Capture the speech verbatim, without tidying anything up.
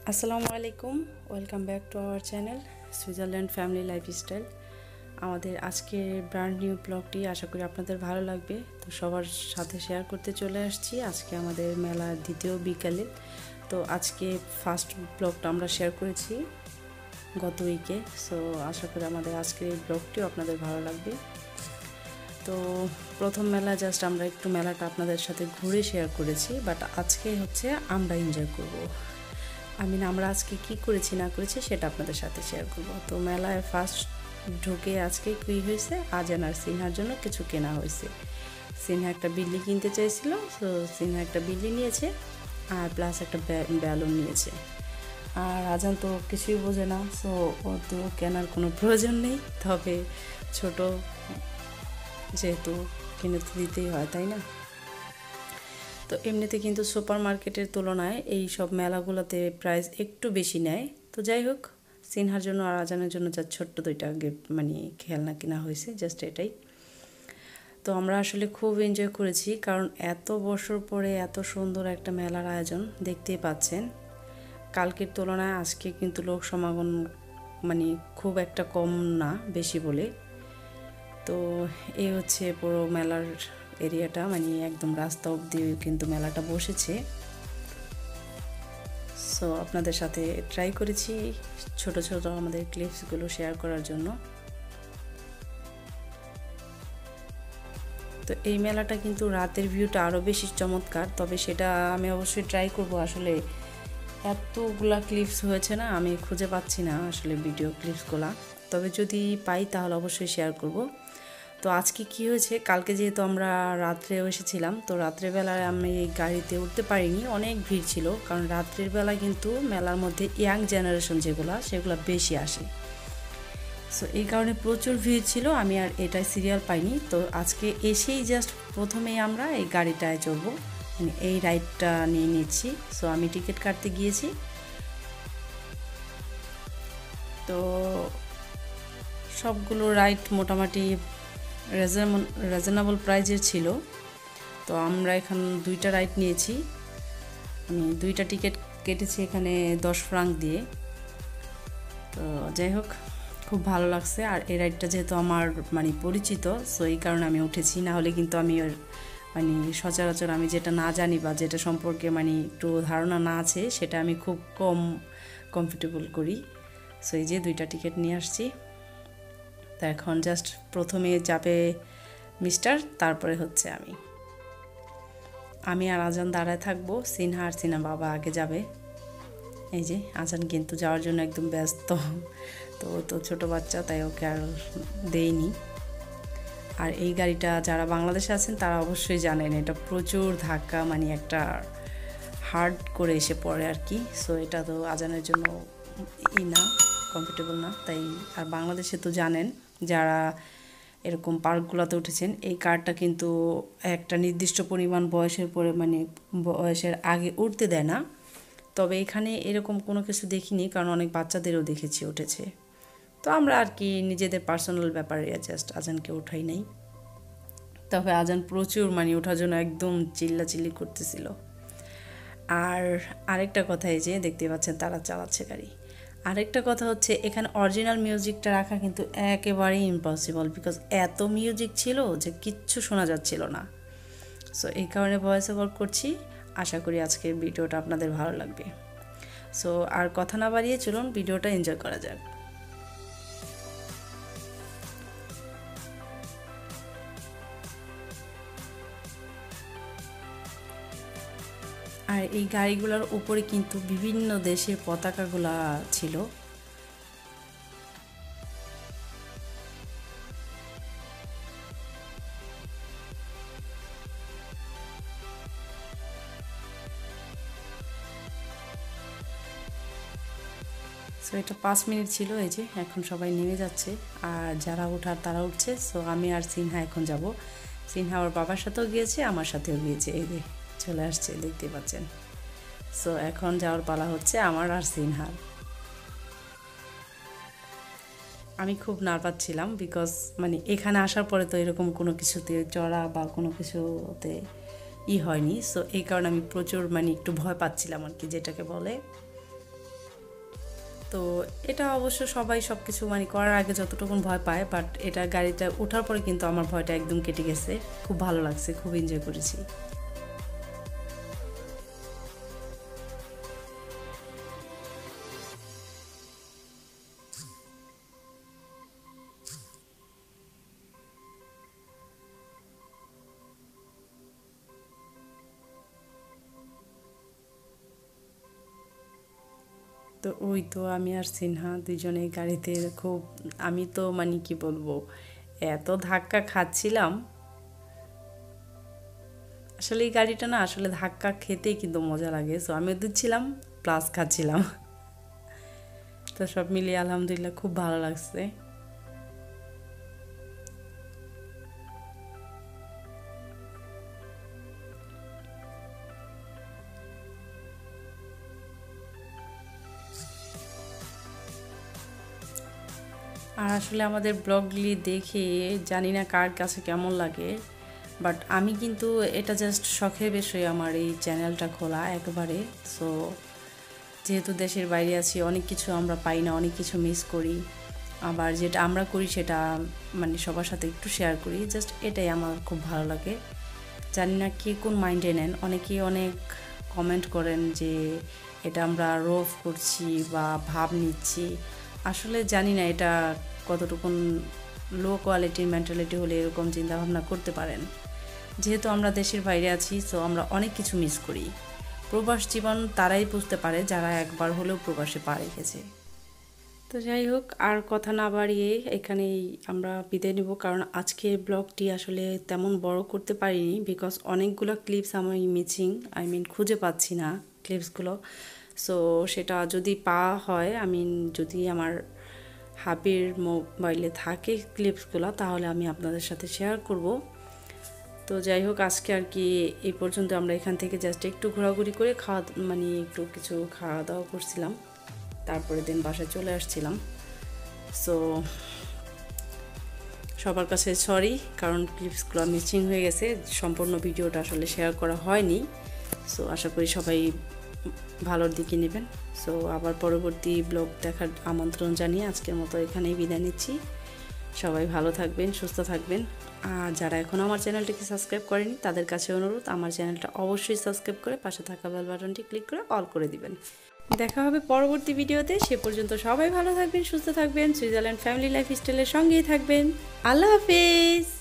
আসসালামু আলাইকুম, welcome back to our channel Switzerland family lifestyle. আমাদের আজকের ব্র্যান্ড নিউ ব্লগটি আশা করি আপনাদের ভালো লাগবে। তো সবার সাথে শেয়ার করতে চলে আসছি আজকে আমাদের মেলার দ্বিতীয় বিকালে। তো আজকে ফার্স্ট ব্লগটা আমরা শেয়ার করেছি গত উইকে। সো আশা করি আমাদের আজকের এই ব্লগটিও আপনাদের ভালো লাগবে। তো প্রথম মেলা জাস্ট আমরা একটু মেলাটা আপনাদের সাথে ঘুরে শেয়ার করেছি, বাট আজকে হচ্ছে আমরা এনজয় করব। আমি না আমরা আজকে কি করেছি না করেছি সেটা আপনাদের সাথে শেয়ার করব। তো মেলায় ফার্স্ট ঢুকে আজকে কী হয়েছে, আজান আর সিনহার জন্য কিছু কেনা হয়েছে। সিনহা একটা বিল্লি কিনতে চাইছিল, তো সিনহা একটা বিল্লি নিয়েছে আর প্লাস একটা ব্যালুন নিয়েছে। আর আজান তো কিছুই বোঝে না, সো ওর তো কেনার কোনো প্রয়োজন নেই, তবে ছোট যেহেতু কিনে তো দিতেই হয়, তাই না? তো এমনিতে কিন্তু সুপার মার্কেটের তুলনায় এই সব মেলাগুলোতে প্রাইস একটু বেশি নেয়। তো যাই হোক, সিনহার জন্য আর আজানের জন্য যা ছোট্ট দুইটা গিফট মানে খেলনা কেনা হয়েছে, জাস্ট এটাই। তো আমরা আসলে খুব এনজয় করেছি, কারণ এত বছর পরে এত সুন্দর একটা মেলার আয়োজন দেখতেই পাচ্ছেন। কালকের তুলনায় আজকে কিন্তু লোক সমাগম মানে খুব একটা কম না, বেশি বলে। তো এই হচ্ছে পুরো মেলার এরিয়াটা, মানে একদম রাস্তা অবধি কিন্তু মেলাটা বসেছে। সো আপনাদের সাথে ট্রাই করেছি ছোট ছোট আমাদের ক্লিপসগুলো শেয়ার করার জন্য। তো এই মেলাটা কিন্তু রাতের ভিউটা আরও বেশি চমৎকার, তবে সেটা আমি অবশ্যই ট্রাই করব। আসলে এতগুলা ক্লিপস হয়েছে না, আমি খুঁজে পাচ্ছি না আসলে ভিডিও ক্লিপসগুলা, তবে যদি পাই তাহলে অবশ্যই শেয়ার করব। তো আজকে কি হয়েছে, কালকে যেহেতু আমরা রাত্রে এসেছিলাম, তো রাত্রেবেলায় আমি এই গাড়িতে উঠতে পারিনি, অনেক ভিড় ছিল। কারণ রাত্রের বেলা কিন্তু মেলার মধ্যে ইয়াং জেনারেশন যেগুলো সেগুলো বেশি আসে, সো এই কারণে প্রচুর ভিড় ছিল, আমি আর এটাই সিরিয়াল পাইনি। তো আজকে এসেই জাস্ট প্রথমেই আমরা এই গাড়িটায় চড়বো, মানে এই রাইডটা নিয়ে নিচ্ছি। সো আমি টিকিট কাটতে গিয়েছি, তো সবগুলো রাইড মোটামুটি রিজনেবল প্রাইজের ছিল। তো আমরা এখন দুইটা রাইড নিয়েছি, আমি দুইটা টিকিট কেটেছি এখানে দশ ফ্রাঙ্ক দিয়ে। তো যাই হোক, খুব ভালো লাগছে। আর এই রাইডটা যেহেতু আমার মানে পরিচিত, সো এই কারণে আমি উঠেছি, না হলে কিন্তু আমি মানে সচরাচর আমি যেটা না জানি বা যেটা সম্পর্কে মানে একটু ধারণা না আছে সেটা আমি খুব কম কমফোর্টেবল করি। সো এই যে দুইটা টিকিট নিয়ে আসছি। তো এখন জাস্ট প্রথমে যাবে মিস্টার, তারপরে হচ্ছে আমি আমি আর আজান দাঁড়ায় থাকবো, সিনহা আর সিনহা বাবা আগে যাবে। এই যে আজান কিন্তু যাওয়ার জন্য একদম ব্যস্ত, তো তো ছোটো বাচ্চা, তাই ওকে আর দেইনি। আর এই গাড়িটা যারা বাংলাদেশে আছেন তারা অবশ্যই জানেন, এটা প্রচুর ধাক্কা, মানে একটা হার্ড করে এসে পড়ে আর কি। সো এটা তো আজানের জন্য ই না, কমফোর্টেবল না, তাই। আর বাংলাদেশে তো জানেন যারা এরকম পার্কগুলোতে উঠেছেন, এই কারটা কিন্তু একটা নির্দিষ্ট পরিমাণ বয়সের পরে মানে বয়সের আগে উঠতে দেয় না। তবে এখানে এরকম কোনো কিছু দেখিনি, কারণ অনেক বাচ্চাদেরও দেখেছি উঠেছে। তো আমরা আর কি নিজেদের পার্সোনাল ব্যাপারে জাস্ট আজানকে উঠাই নাই। তবে আজান প্রচুর মানে ওঠার জন্য একদম চিল্লাচিল্লি করতেছিল। আর আরেকটা কথা, এই যে দেখতে পাচ্ছেন তারা চালাচ্ছে গাড়ি। আরেকটা কথা হচ্ছে, এখানে অরিজিনাল মিউজিকটা রাখা কিন্তু একেবারেই ইম্পসিবল, বিকজ এত মিউজিক ছিল যে কিচ্ছু শোনা যাচ্ছিল না। সো এই কারণে ভয়েস ওভার করছি। আশা করি আজকের ভিডিওটা আপনাদের ভালো লাগবে। সো আর কথা না বাড়িয়ে চলুন ভিডিওটা এনজয় করা যাক। আর এই গাড়িগুলোর উপরে কিন্তু বিভিন্ন দেশের পতাকাগুলা ছিল। সো এটা পাঁচ মিনিট ছিল। এই যে এখন সবাই নেমে যাচ্ছে, আর যারা ওঠার তারা উঠছে। সো আমি আর সিনহা এখন যাব। সিনহা ওর বাবার সাথেও গিয়েছে, আমার সাথেও গিয়েছে, এই যে চলে আসছে, দেখতে পাচ্ছেন। সো এখন যাওয়ার পালা হচ্ছে আমার আর সিনহার। আমি খুব নার্ভাস ছিলাম, বিকজ মানে এখানে আসার পরে তো এরকম কোনো কিছুতে চড়া বা কোনো কিছুতে ই হয়নি। সো এই কারণে আমি প্রচুর মানে একটু ভয় পাচ্ছিলাম আর কি, যেটাকে বলে। তো এটা অবশ্য সবাই সব কিছু মানে করার আগে যতটুকু ভয় পায়, বাট এটা গাড়িটা ওঠার পরে কিন্তু আমার ভয়টা একদম কেটে গেছে। খুব ভালো লাগছে, খুব এনজয় করেছি। তো ওই তো আমি আর সিনহা দুইজনে গাড়িতে খুব, আমি তো মানে কি বলবো, এত ধাক্কা খাচ্ছিলাম। আসলে এই গাড়িটা না আসলে ধাক্কা খেতেই কিন্তু মজা লাগে। সো আমিও দিচ্ছিলাম প্লাস খাচ্ছিলাম। তো সব মিলিয়ে আলহামদুলিল্লাহ খুব ভালো লাগছে। আর আসলে আমাদের ব্লগগুলি দেখে জানি না কার কাছে কেমন লাগে, বাট আমি কিন্তু এটা জাস্ট শখের বিষয়ে আমার এই চ্যানেলটা খোলা একবারে। সো যেহেতু দেশের বাইরে আছি, অনেক কিছু আমরা পাই না, অনেক কিছু মিস করি। আবার যেটা আমরা করি সেটা মানে সবার সাথে একটু শেয়ার করি, জাস্ট এটাই আমার খুব ভালো লাগে। জানি না কে কোন মাইন্ডে নেন, অনেকেই অনেক কমেন্ট করেন যে এটা আমরা রোফ করছি বা ভাব নিচ্ছি। আসলে জানি না এটা কতটুকুন লো কোয়ালিটির মেন্টালিটি হলে এরকম চিন্তাভাবনা করতে পারেন। যেহেতু আমরা দেশের বাইরে আছি, সো আমরা অনেক কিছু মিস করি। প্রবাস জীবন তারাই বুঝতে পারে যারা একবার হলেও প্রবাসে পা রেখেছে। তো যাই হোক, আর কথা না বাড়িয়ে এখানেই আমরা বিদায় নেব, কারণ আজকে ব্লগটি আসলে তেমন বড় করতে পারিনি, বিকজ অনেকগুলো ক্লিপস আমি মিসিং, আই মিন খুঁজে পাচ্ছি না ক্লিপসগুলো। সো সেটা যদি পাওয়া হয়, আই মিন যদি আমার হাবির মোবাইলে থাকে ক্লিপসগুলো, তাহলে আমি আপনাদের সাথে শেয়ার করব। তো যাই হোক, আজকে আর কি এই পর্যন্ত। আমরা এখান থেকে জাস্ট একটু ঘোরাঘুরি করে খাওয়া মানে একটু কিছু খাওয়া দাওয়া করছিলাম, তারপরে দিন বাসায় চলে আসছিলাম। সো সবার কাছে সরি, কারণ ক্লিপসগুলো মিসিং হয়ে গেছে, সম্পূর্ণ ভিডিওটা আসলে শেয়ার করা হয়নি। সো আশা করি সবাই ভালোর দিকে নেবেন। সো আবার পরবর্তী ব্লগ দেখার আমন্ত্রণ জানিয়ে আজকের মতো এখানেই বিদায় নিচ্ছি। সবাই ভালো থাকবেন, সুস্থ থাকবেন। আর যারা এখনও আমার চ্যানেলটিকে সাবস্ক্রাইব করেনি তাদের কাছে অনুরোধ, আমার চ্যানেলটা অবশ্যই সাবস্ক্রাইব করে পাশে থাকা বেল বাটনটি ক্লিক করে অল করে দিবেন। দেখা হবে পরবর্তী ভিডিওতে। সে পর্যন্ত সবাই ভালো থাকবেন, সুস্থ থাকবেন, সুইজারল্যান্ড ফ্যামিলি লাইফস্টাইলের সঙ্গেই থাকবেন। আল্লাহ হাফেজ।